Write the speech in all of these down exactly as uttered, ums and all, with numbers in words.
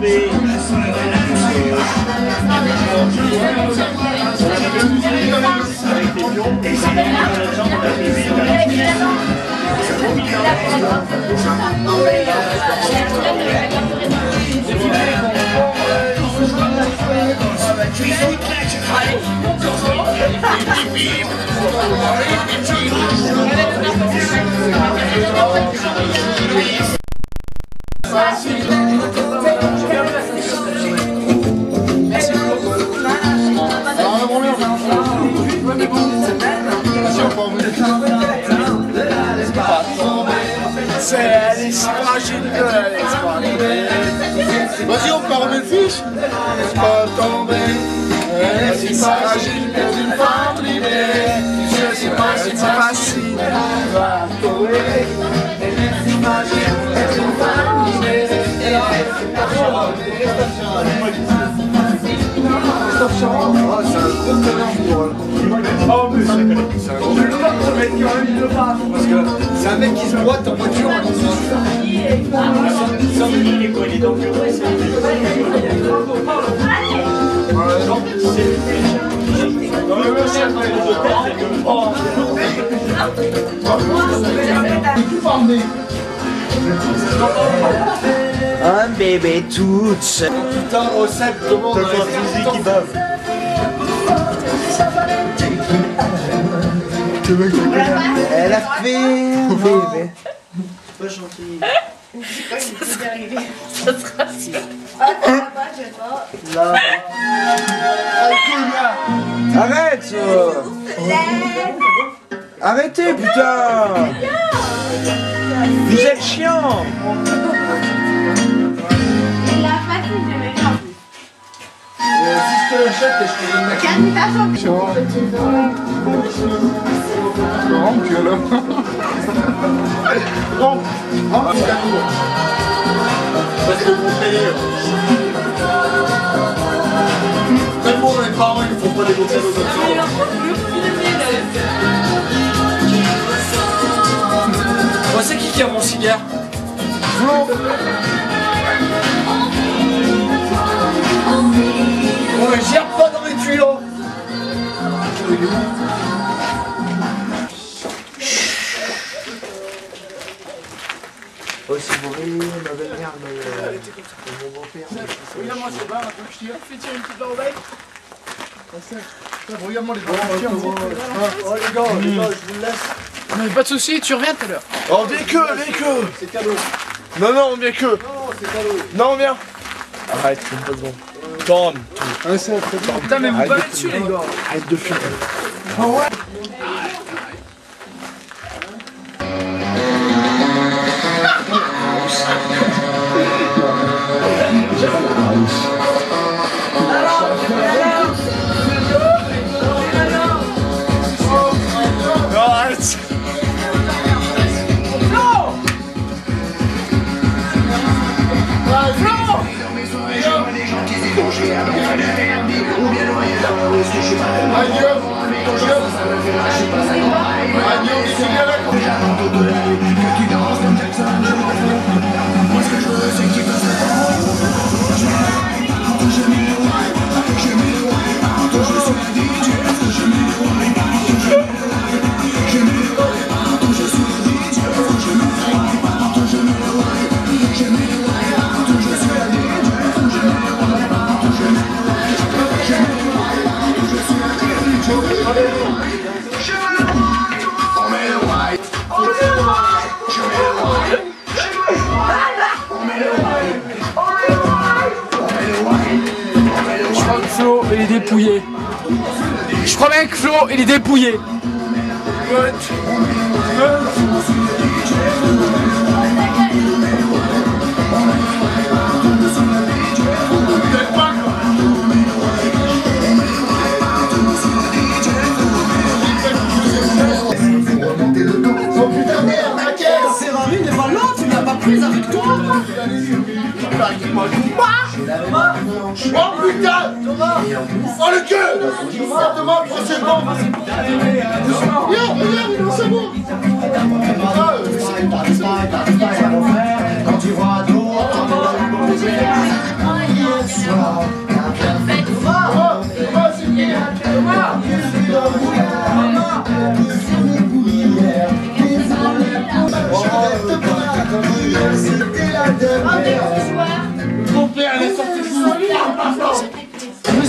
tomber. Avec les pions, et c'est la jambe, on a fait vite. Elle est si fragile que elle laisse pas tomber. Vas-y, on part remettre le fiche. Laisse pas tomber. Elle est si fragile que d'une femme libérée. Je sais pas si c'est facile. Elle va tomber. Elle est si fragile que d'une femme libérée. Elle est si fragile. Stop Sharon. Oh, c'est un gros connard pour elle. Oh, mais c'est un gros connard. Ce mec qui a envie de le faire. Parce que c'est un mec qui se boite en voiture en disant ça. Il est quoi, il est dans le bureau. Un bébé toute seule. Putain, au sec, comment on a Fusil qui bave. Elle a fait un bébé. Pas gentil. Ça sera si. Ah, t'as pas, je sais pas. Là. Arrête ça. Arrêtez putain. Vous êtes chiant. Il l'a pas fait, je vais faire. Si je te l'achète et je te donne la clé. Rentre, tu as là. Rentre. Rentre, tu as Parce que mon frère. même bon, les parents, ils ne font pas des bons cadeaux comme ça. Moi, c'est qui qui a mon cigare? Flo. On ne gère pas dans les tuyaux. Oh si vous voyez ma belle-mère, mon beau-père. Regarde-moi ces barres, un peu que je tire. Fais tirer une petite barre au bec. Regarde-moi les barres. Oh les gars, les gars, je vous le laisse. Mais pas de soucis, tu reviens tout à l'heure. Oh, viens que, viens que. C'est cadeau. Non, non, viens que. Non, c'est cadeau. Non, viens. Arrête, c'est pas bon. Tom. Un c'est très bien. Putain, mais vous pas là-dessus, les gars. Arrête de fumer. Ah ouais. Arrête. Adieu. Adieu, des cigarettes. Moi ce que je veux c'est qu'il fasse la je mets le wine, je mets le wine, je suis un D J, je mets le wine, je mets le wine, je suis un D J, je mets le wine, je mets le wine, je mets le wine, je suis un D J, je mets le wine, je mets le wine, je mets le wine, je suis un D J, je mets le wine, on met le wine, on met le wine, je mets le wine, on met le wine, on met le wine, on met le wine. Je crois que Flo, il est dépouillé. Je crois bien que Flo, il est dépouillé. prise avec toi. Oh putain. Oh le gueule. Demain, prochainement. Viens, regarde, c'est bon. Quand tu vois d'autres,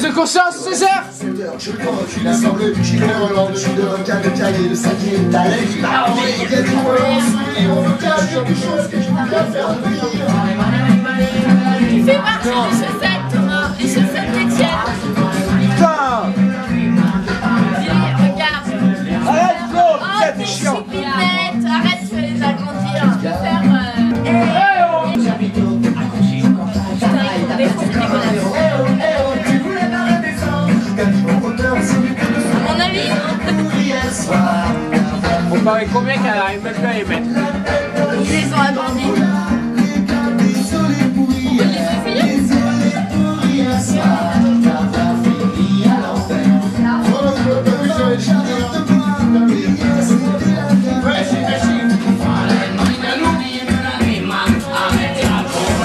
de conscience, Césaire. Je crois qu'il a semblé, je suis Hollande, je suis de recal, de cahier, le saké, ta lèvre, il a envie, il y a du point, on me cache, il y a des choses que je peux bien faire de pire. Tu fais partie des chaussettes, Thomas, les chaussettes d'Étienne. Putain! Dis, regarde. Arrête, Flo! Oh, Putain, tes t'es chiant! choupinettes, arrête, tu vas les agrandir. Tu vas faire. Euh... Hey, Putain, ils font des fausses dégueulasses. À mon avis, On paraît combien qu'elle arrive maintenant à les mettre? ils les ont agrandis.